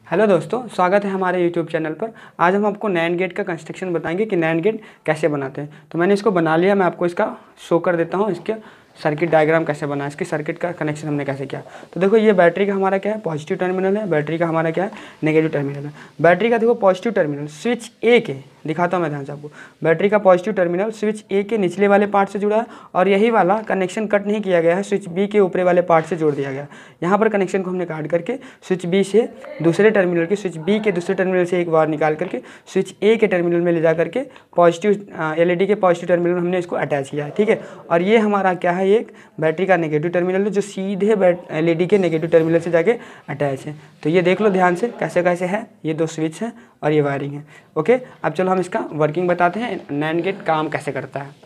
Hello दोस्तों, स्वागत है हमारे यूट्यूब चैनल पर। आज हम आपको नैंड गेट का कंस्ट्रक्शन बताएंगे कि नैंड गेट कैसे बनाते हैं। तो मैंने इसको बना लिया, मैं आपको इसका शो कर देता हूँ। इसके सर्किट डायग्राम कैसे बना, इसकी सर्किट का कनेक्शन हमने कैसे किया। तो देखो, ये बैटरी का हमारा क्या है, पॉजिटिव टर्मिनल है। बैटरी का हमारा क्या है, नेगेटिव टर्मिनल है। बैटरी का देखो पॉजिटिव टर्मिनल स्विच ए के, दिखाता हूँ मैं ध्यान से आपको। बैटरी का पॉजिटिव टर्मिनल स्विच ए के निचले वाले पार्ट से जुड़ा है और यही वाला कनेक्शन कट नहीं किया गया है, स्विच बी के ऊपरी वाले पार्ट से जोड़ दिया गया। यहाँ पर कनेक्शन को हमने काट करके स्विच बी से दूसरे टर्मिनल के, स्विच बी के दूसरे टर्मिनल से एक बार निकाल करके स्विच ए के टर्मिनल में ले जा करके पॉजिटिव एलईडी के पॉजिटिव टर्मिनल हमने इसको अटैच किया है। ठीक है, और ये हमारा क्या है, एक बैटरी का नेगेटिव टर्मिनल है जो सीधे एलईडी के नेगेटिव टर्मिनल से जाके अटैच है। तो ये देख लो ध्यान से कैसे कैसे है, ये दो स्विच है और ये वायरिंग है। ओके, अब चलो हम इसका वर्किंग बताते हैं, नैंड गेट काम कैसे करता है।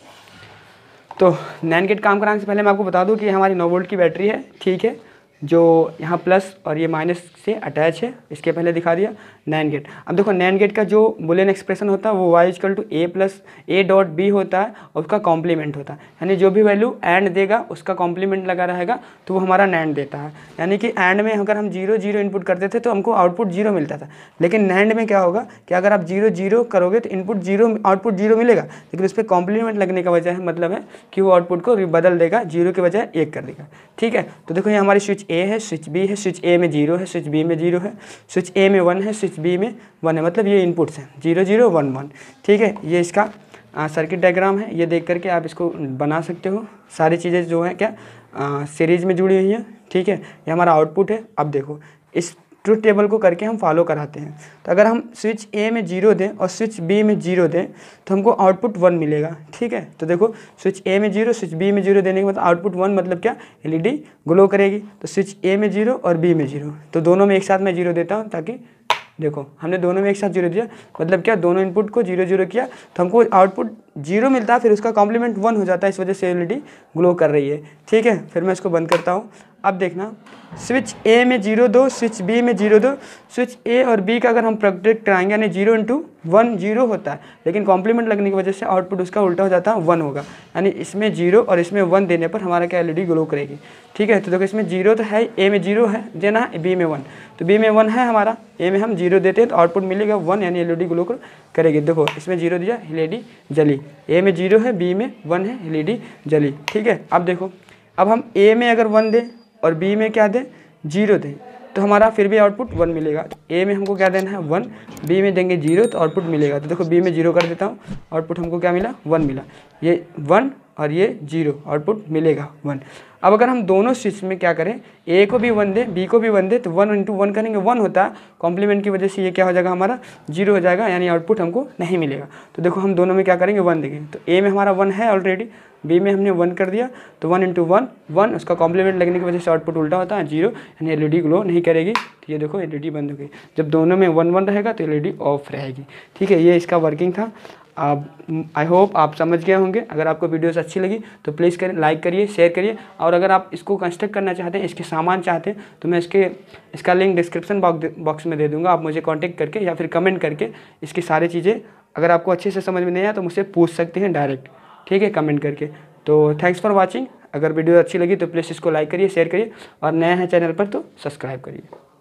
तो नैंड गेट काम कराने से पहले मैं आपको बता दूं कि हमारी 9 वोल्ट की बैटरी है। ठीक है, जो यहाँ प्लस और ये माइनस से अटैच है। इसके पहले दिखा दिया नैंड गेट। अब देखो, नैंड गेट का जो बुलियन एक्सप्रेशन होता है वो y = a + a.b होता है और उसका कॉम्प्लीमेंट होता है। यानी जो भी वैल्यू एंड देगा उसका कॉम्प्लीमेंट लगा रहेगा तो वो हमारा नैंड देता है। यानी कि एंड में अगर हम 0 0 इनपुट करते थे तो हमको आउटपुट 0 मिलता था, लेकिन नैंड में क्या होगा कि अगर आप 0 0 करोगे तो इनपुट 0 आउटपुट 0 मिलेगा, लेकिन उस पर कॉम्प्लीमेंट लगने का वजह मतलब है कि वो आउटपुट को बदल देगा, 0 के बजाय 1 कर देगा। ठीक है, तो देखो ये हमारी स्विच ए है, स्विच बी है, स्विच ए में 0 है, स्विच बी में 0 है, स्विच ए में 1 है, स्विच बी में 1 है। मतलब ये इनपुट्स हैं 0 0 1 1। ठीक है, ये इसका सर्किट डायग्राम है। ये देख करके आप इसको बना सकते हो। सारी चीज़ें जो है क्या सीरीज में जुड़ी हुई हैं। ठीक है, ये हमारा आउटपुट है। अब देखो, इस ट्रुथ टेबल को करके हम फॉलो कराते हैं। तो अगर हम स्विच ए में 0 दें और स्विच बी में 0 दें तो हमको आउटपुट 1 मिलेगा। ठीक है, तो देखो स्विच ए में 0, स्विच बी में 0 देने के बाद आउटपुट 1, मतलब क्या, एलईडी ग्लो करेगी। तो स्विच ए में 0 और बी में 0, तो दोनों में एक साथ मैं 0 देता हूँ, ताकि देखो हमने दोनों में एक साथ 0 दिया, मतलब क्या, दोनों इनपुट को 0 0 किया तो हमको आउटपुट 0 मिलता है, फिर उसका कॉम्प्लीमेंट 1 हो जाता है, इस वजह से एलईडी ग्लो कर रही है। ठीक है, फिर मैं इसको बंद करता हूँ। अब देखना, स्विच ए में 0 दो, स्विच बी में 0 दो, स्विच ए और बी का अगर हम प्रोडक्ट कराएंगे यानी 0 × 1 0 होता है, लेकिन कॉम्प्लीमेंट लगने की वजह से आउटपुट उसका उल्टा हो जाता है, 1 होगा। यानी इसमें 0 और इसमें 1 देने पर हमारा क्या, एलईडी ग्लो करेगी। ठीक है, तो देखो इसमें 0 तो है, ए में 0 है देना है, बी में 1, तो बी में 1 है हमारा, ए में हम 0 देते हैं तो आउटपुट मिलेगा 1, यानी एलईडी ग्लो करेगी। देखो इसमें 0 दिया, एलईडी जली। ए में 0 है, बी में 1 है, एलईडी जली। ठीक है, अब देखो, अब हम ए में अगर 1 दें और बी में क्या दें, 0 दें, तो हमारा फिर भी आउटपुट 1 मिलेगा। तो ए में हमको क्या देना है, 1, बी में देंगे 0 तो आउटपुट मिलेगा। तो देखो बी में 0 कर देता हूँ, आउटपुट हमको क्या मिला, 1 मिला। ये 1 और ये 0, आउटपुट मिलेगा 1। अब अगर हम दोनों स्विच में क्या करें, ए को भी 1 दें, बी को भी 1 दें, तो 1 × 1 करेंगे, 1 होता है, कॉम्प्लीमेंट की वजह से ये क्या हो जाएगा, हमारा 0 हो जाएगा, यानी आउटपुट हमको नहीं मिलेगा। तो देखो हम दोनों में क्या करेंगे, 1 देंगे। तो ए में हमारा 1 है ऑलरेडी, बी में हमने 1 कर दिया, तो 1 × 1 1, उसका कॉम्प्लीमेंट लगने की वजह से आउटपुट उल्टा होता है, 0, यानी एलईडी ग्लो नहीं करेगी। तो ये देखो एलईडी बंद हो गई। जब दोनों में 1 1 रहेगा तो एलईडी ऑफ रहेगी। ठीक है, ये इसका वर्किंग था। आप आई होप आप समझ गए होंगे। अगर आपको वीडियोस अच्छी लगी तो प्लीज़ करें, लाइक करिए, शेयर करिए। और अगर आप इसको कंस्ट्रक्ट करना चाहते हैं, इसके सामान चाहते हैं, तो मैं इसका लिंक डिस्क्रिप्शन बॉक्स में दे दूंगा। आप मुझे कांटेक्ट करके या फिर कमेंट करके इसकी सारी चीज़ें, अगर आपको अच्छे से समझ में नहीं आया तो मुझसे पूछ सकते हैं डायरेक्ट। ठीक है, कमेंट करके। तो थैंक्स फॉर वॉचिंग। अगर वीडियो अच्छी लगी तो प्लीज़ इसको लाइक करिए, शेयर करिए, और नए हैं चैनल पर तो सब्सक्राइब करिए।